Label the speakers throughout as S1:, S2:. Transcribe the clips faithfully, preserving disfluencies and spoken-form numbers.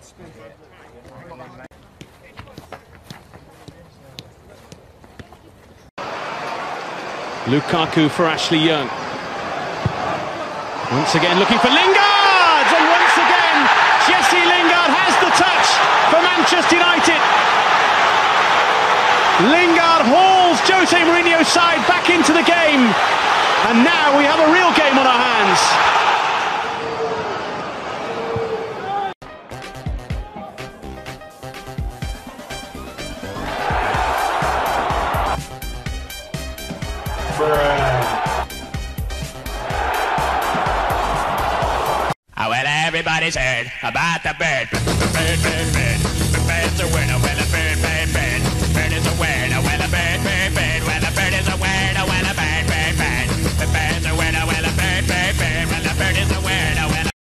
S1: Lukaku for Ashley Young. Once again looking for Lingard! And once again, Jesse Lingard has the touch for Manchester United. Lingard hauls Jose Mourinho's side back into the game. And now we have a real game on our hands.
S2: Oh, well, everybody's heard about the bird. Bird, bird, bird. The bird's a word. Oh, well, a bird, bird, bird. Bird is a word. Oh, well, a bird, bird, bird. Well, a bird is a word. Oh, well, a bird, bird, bird. The bird's a word. Oh, well, a bird, bird, bird. Well, a bird is a word. Oh, well, a...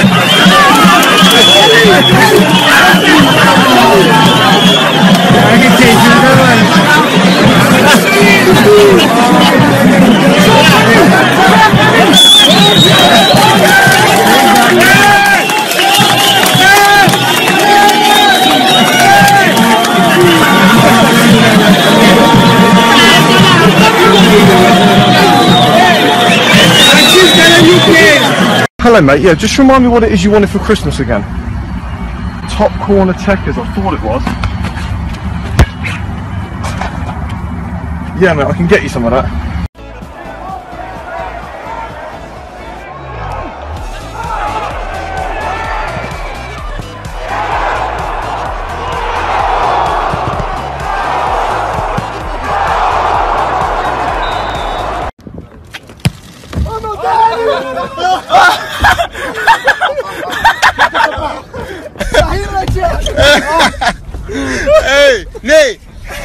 S3: Hello mate, yeah, just remind me what it is you wanted for Christmas again. Top corner techers, I thought it was. Yeah mate, I can get you some of that.
S4: Hey, nee!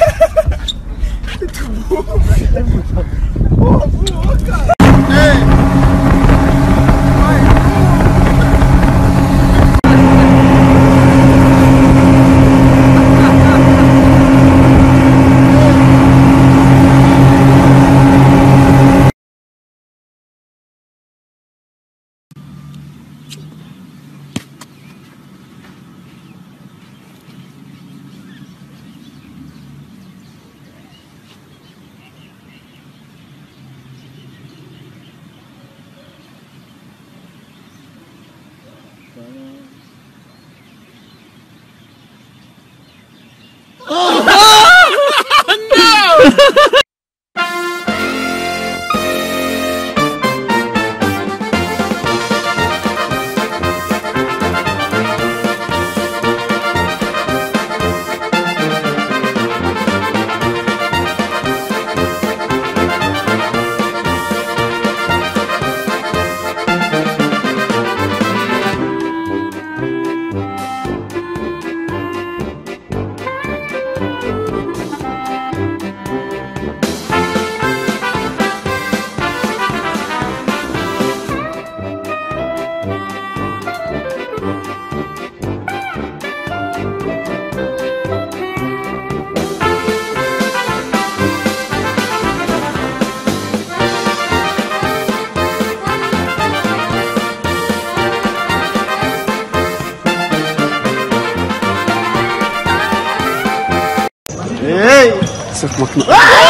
S3: Zeg maar knap.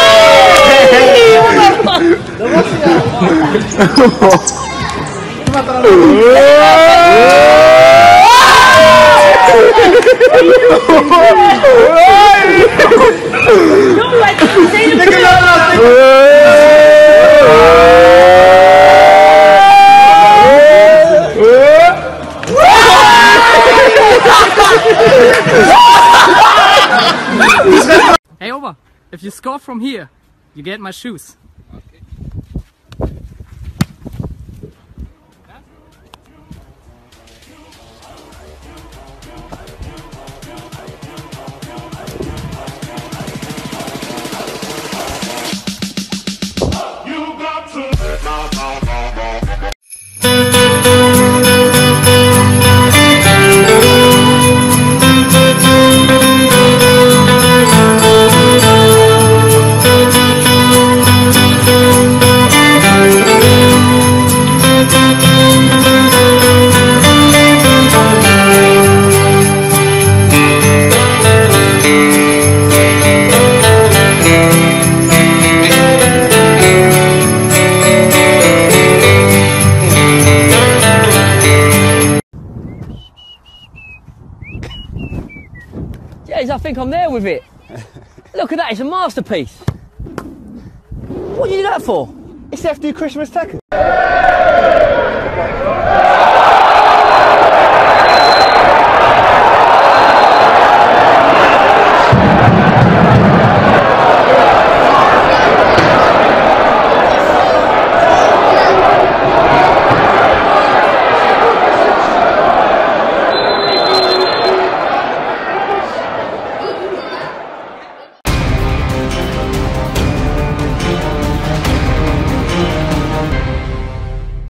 S5: Hey, over. If you score from here, you get my shoes.
S6: Okay. Yes, I think I'm there with it. Look at that, it's a masterpiece. What did you do that for?
S3: It's after your Christmas tackle.